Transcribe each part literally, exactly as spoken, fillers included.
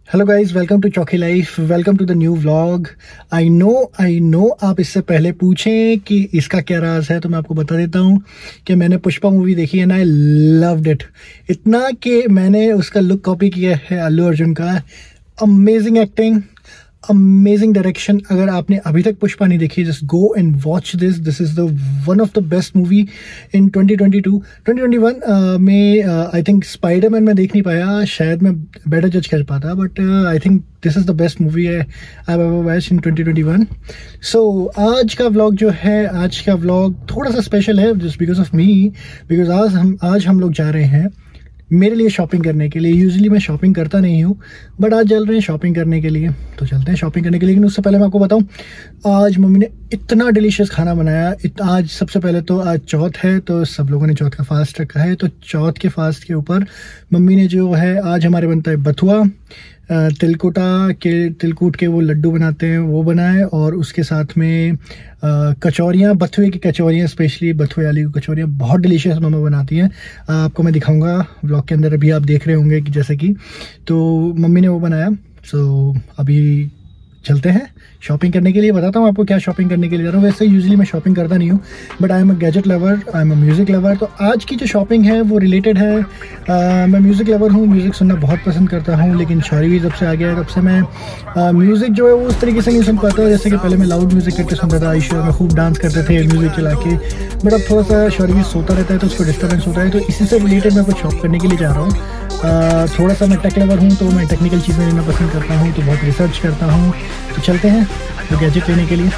Hello guys, welcome to Chauki life, welcome to the new vlog. I know I know आप इससे पहले पूछें कि इसका क्या राज है, तो मैं आपको बता देता हूँ कि मैंने पुष्पा मूवी देखी है ना। आई लव्ड इट इतना कि मैंने उसका लुक कॉपी किया है अल्लू अर्जुन का। Amazing acting, amazing direction. अगर आपने अभी तक पुष्पा नहीं देखी, just go and watch this. This is the one of the best movie in twenty twenty two. Twenty twenty one में आई थिंक स्पाइडरमैन में देख नहीं पाया, शायद मैं बेटर जज कर पाता, but I think this is the best movie I have ever watched in twenty twenty one. So आज का व्लॉग जो है, आज का व्लॉग थोड़ा सा स्पेशल है just because of me, because आज हम आज हम लोग जा रहे हैं मेरे लिए शॉपिंग करने के लिए। यूजुअली मैं शॉपिंग करता नहीं हूँ, बट आज चल रहे हैं शॉपिंग करने के लिए, तो चलते हैं शॉपिंग करने के लिए। लेकिन उससे पहले मैं आपको बताऊँ, आज मम्मी ने इतना डिलीशियस खाना बनाया। इत, आज सबसे पहले तो आज चौथ है, तो सब लोगों ने चौथ का फास्ट रखा है। तो चौथ के फास्ट के ऊपर मम्मी ने जो है, आज हमारे बनता है बथुआ, तिलकुटा के तिलकुट के वो लड्डू बनाते हैं, वो बनाए, और उसके साथ में कचौरियाँ, बथुए की कचौरियाँ, स्पेशली बथुए वाली कचौरियाँ बहुत डिलीशियस मम्मा बनाती हैं। आपको मैं दिखाऊंगा व्लॉग के अंदर, अभी आप देख रहे होंगे कि जैसे कि, तो मम्मी ने वो बनाया। सो अभी चलते हैं शॉपिंग करने के लिए। बताता हूँ आपको क्या शॉपिंग करने के लिए जा रहा हूँ। वैसे यूजुअली मैं शॉपिंग करता नहीं हूँ, but I am a gadget lover, I am a music lover. तो आज की जो शॉपिंग है वो रिलेटेड है, आ, मैं म्यूज़िक लवर हूँ, म्यूज़िक सुनना बहुत पसंद करता हूँ। लेकिन शौरी भी जब से आ गया है तब से मैं म्यूज़िक जो है वो उस तरीके से नहीं सुन पाता। जैसे कि पहले मैं लाउड म्यूज़िक करके सुनता था, आइशो में खूब डांस करते थे म्यूज़िक चला के, बट अब थोड़ा सा शौरी भी सोता रहता है तो उसको डिस्टर्बेंस होता है। तो इसी से रिलेटेड मैं कुछ शॉप करने के लिए जा रहा हूँ। Uh, थोड़ा सा मैं टेक लवर हूँ, तो मैं टेक्निकल चीज़ें लेना पसंद करता हूँ, तो बहुत रिसर्च करता हूँ। तो चलते हैं तो गैजेट लेने के लिए।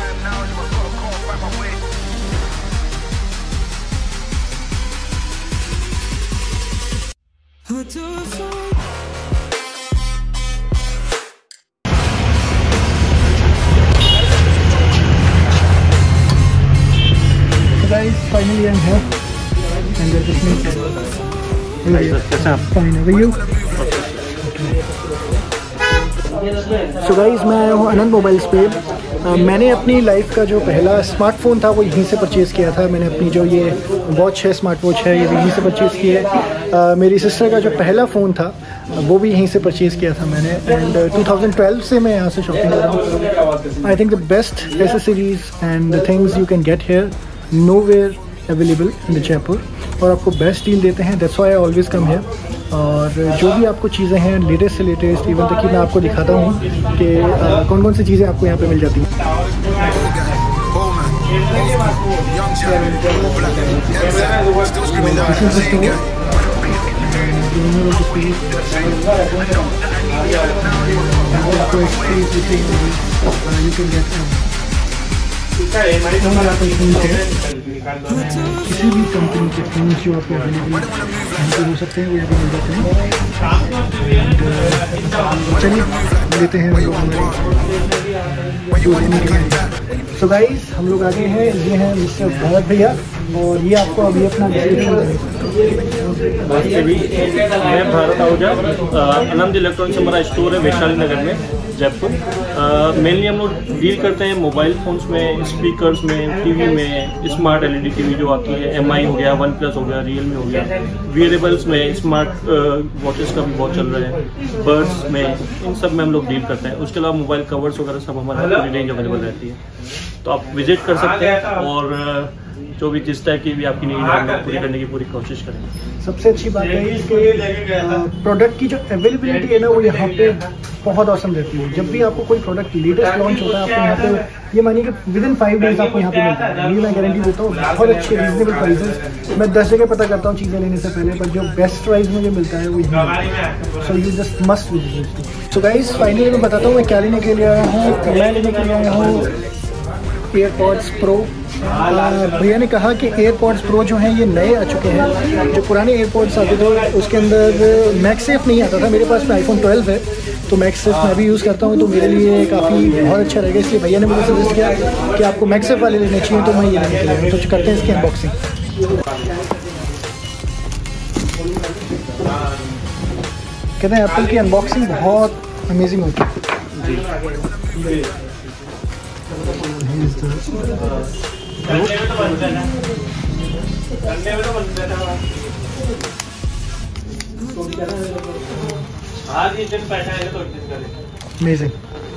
Guys, finally I'm here and they're just making so guys, मैं आया हूँ आनंद मोबाइल्स पे। uh, मैंने अपनी लाइफ का जो पहला स्मार्टफोन था वो यहीं से परचेज़ किया था। मैंने अपनी जो ये वॉच है, स्मार्ट वॉच है, ये भी यहीं से परचेज़ की है। uh, मेरी सिस्टर का जो पहला फ़ोन था वो भी यहीं से परचेज़ किया था मैंने। एंड टू थाउजेंड ट्वेल्व से मैं यहाँ से शॉपिंग कर रहा हूँ। I think the best accessories and the things you can get here nowhere available in the Jaipur, और आपको बेस्ट डील देते हैं। That's why I always come here. और जो भी आपको चीज़ें हैं लेटेस्ट से लेटेस्ट, इवन तक कि मैं आपको दिखाता हूँ कि कौन कौन सी चीज़ें आपको यहाँ पे मिल जाती हैं। किसी भी कंपनी के फोन जो आपको अवेलेबल हो सकते हैं वो यहाँ पे मिल जाते हैं। चलिए लेते हैं सो गाइस, हम लोग आगे हैं। ये हैं मिस्टर भरत भैया, और ये आपको अभी अपना मैं भारत आहूजा, आनंद इलेक्ट्रॉनिक्स हमारा स्टोर है वैशाली नगर में, जयपुर। मेनली हम लोग डील करते हैं मोबाइल फ़ोन्स में, स्पीकर्स में, टीवी में, स्मार्ट एलईडी टीवी जो आती है, एमआई हो गया, वन प्लस हो गया, रियलमी हो गया, वेयरेबल्स में, स्मार्ट वॉचेस का भी बहुत चल रहा है, बर्ड्स में, इन सब में हम लोग डील करते हैं। उसके अलावा मोबाइल कवर्स वगैरह सब हमारे पूरी रेंज अवेलेबल रहती है, तो आप विजिट कर सकते हैं, और जो भी जिस टाइप की भी आपकी नीड है पूरी करने की पूरी कोशिश करेंगे। सबसे अच्छी बात है कि प्रोडक्ट की जो अवेलेबिलिटी है ना वो यहाँ पे बहुत औसम रहती है। जब भी आपको कोई प्रोडक्ट लेटेस्ट लॉन्च होता है, आपको यहाँ पे ये मानिए कि विद इन फाइव डेज आपको यहाँ पे मिलता है। ये मैं गारंटी देता हूँ, बहुत अच्छे रीजनेबल प्राइसेस। मैं दस जगह पता करता हूँ चीज़ें लेने से पहले, पर जो बेस्ट प्राइस मुझे मिलता है वो यही। So you just must visit. So guys, finally मैं बताता हूँ मैं क्या लेने के लिए आया हूँ। मैं लेने के लिए आया हूँ एयरपॉड्स प्रो। भैया ने कहा कि एयरपॉड्स प्रो जो हैं ये नए आ चुके हैं। जो पुराने एयरपॉड्स आते थे उसके अंदर मैक्सेफ नहीं आता था। मेरे पास में आईफोन ट्वेल्व है, तो मैक्सेफ मैं भी यूज़ करता हूँ, तो मेरे लिए काफ़ी बहुत अच्छा रहेगा। इसलिए भैया ने मुझे सजेस्ट किया कि आपको मैक्सेफ वाले लेने चाहिए, तो मैं ये लेने के लिए आया। तो करते हैं इसकी अनबॉक्सिंग। कहते हैं एप्पल की अनबॉक्सिंग बहुत अमेजिंग होती है। अमेजिंग।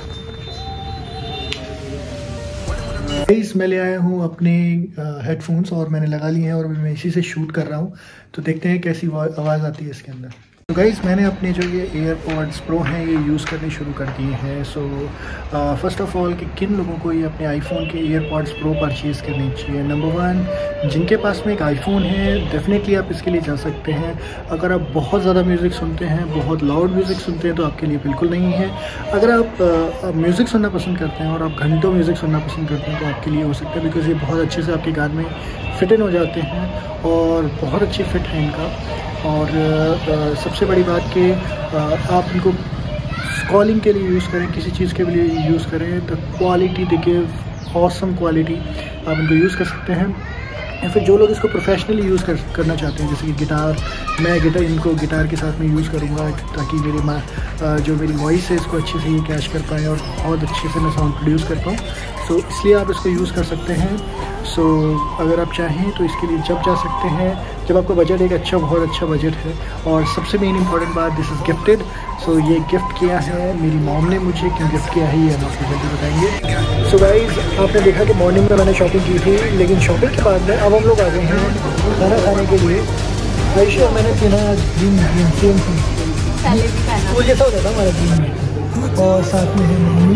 गाइस मैं ले आया हूँ अपने हेडफोन्स और मैंने लगा लिए हैं और मैं इसी से शूट कर रहा हूँ, तो देखते हैं कैसी आवाज़ आती है इसके अंदर। तो गाइस मैंने अपने जो ये एयरपॉड्स प्रो हैं ये यूज़ करने शुरू कर दिए हैं। सो फर्स्ट ऑफ ऑल कि किन लोगों को ये अपने आईफोन के एयरपॉड्स प्रो परचेज़ करनी चाहिए। नंबर वन, जिनके पास में एक आईफोन है डेफिनेटली आप इसके लिए जा सकते हैं। अगर आप बहुत ज़्यादा म्यूज़िक सुनते हैं, बहुत लाउड म्यूज़िक सुनते हैं तो आपके लिए बिल्कुल नहीं है। अगर आप म्यूज़िक सुनना पसंद करते हैं और आप घंटों म्यूज़िक सुनना पसंद करते हैं तो आपके लिए हो सकता है, बिकॉज़ ये बहुत अच्छे से आपके कान में फिट इन हो जाते हैं और बहुत अच्छी फिट है इनका। और आ, सबसे बड़ी बात कि आप इनको कॉलिंग के लिए यूज़ करें, किसी चीज़ के लिए यूज़ करें तो क्वालिटी देखिए, ऑसम क्वालिटी, आप इनको यूज़ कर सकते हैं। या फिर जो लोग इसको प्रोफेशनली यूज़ कर करना चाहते हैं, जैसे कि गिटार, मैं गिटार इनको गिटार के साथ में यूज़ करूँगा ताकि मेरी माँ जो मेरी वॉइस है इसको अच्छे से ये कैच कर पाएँ और बहुत अच्छे से मैं साउंड प्रोड्यूस कर पाऊँ। सो so, इसलिए आप इसको यूज़ कर सकते हैं। सो so, अगर आप चाहें तो इसके लिए जब जा सकते हैं जब आपका बजट एक अच्छा, बहुत अच्छा बजट है। और सबसे मेन इंपॉर्टेंट बात, दिस इज़ गिफ्टेड। सो ये गिफ्ट किया है मेरी मॉम ने मुझे। क्यों गिफ्ट किया है ये हम आपको जल्दी बताएंगे। सो गाइस आपने देखा कि मॉर्निंग में मैंने शॉपिंग की थी, लेकिन शॉपिंग के बाद में अब हम लोग आ गए हैं खाना खाने के लिए। आयशा मैंने पहना ग्रीन ग्रीन सेम वो जैसा होता था हमारा ग्रीन में, और साथ में है मम्मी,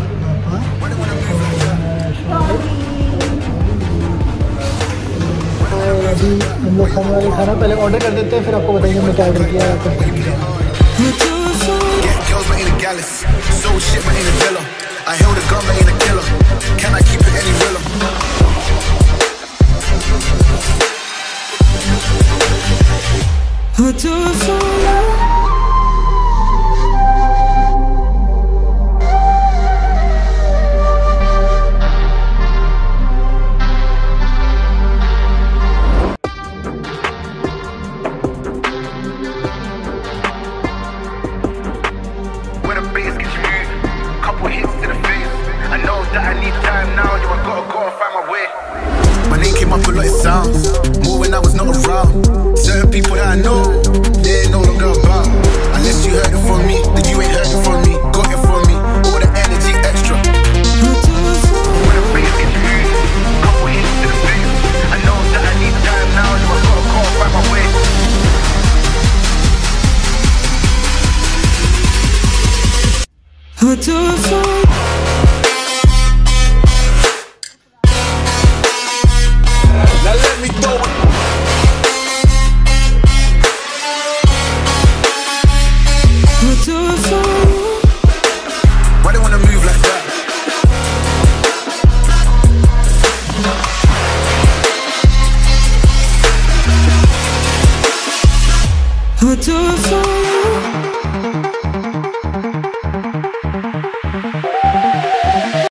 और अभी हम लोग खाने वाले खाना पहले ऑर्डर कर देते हैं, फिर आपको बताएंगे हमने क्या ऑर्डर किया है। More when I was not around. Certain people that I know, they ain't no longer about. Unless you heard it from me, then you ain't heard it from me. Got it from me, all the energy extra. When the bass gets moved, couple hits to the face. I know that I need time now, so I gotta go and find my way. Why they wanna move like that? What do I